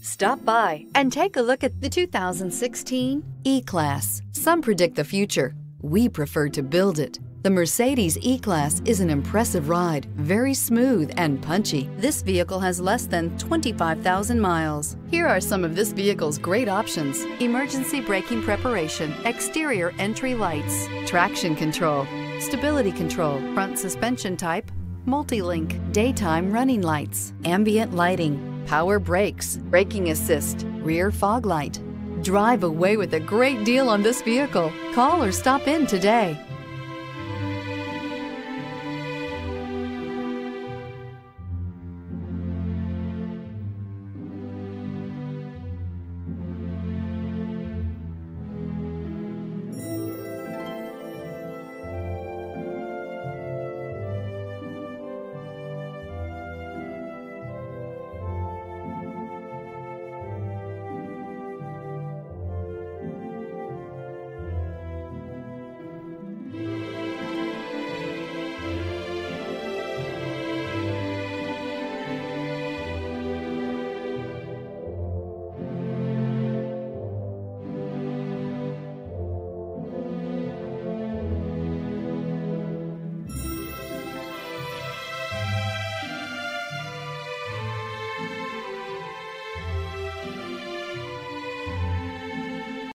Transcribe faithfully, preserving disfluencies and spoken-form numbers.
Stop by and take a look at the two thousand sixteen E-Class. Some predict the future. We prefer to build it. The Mercedes E-Class is an impressive ride, very smooth and punchy. This vehicle has less than twenty-five thousand miles. Here are some of this vehicle's great options: emergency braking preparation, exterior entry lights, traction control, stability control, front suspension type, multi-link, daytime running lights, ambient lighting, power brakes, braking assist, rear fog light. Drive away with a great deal on this vehicle. Call or stop in today.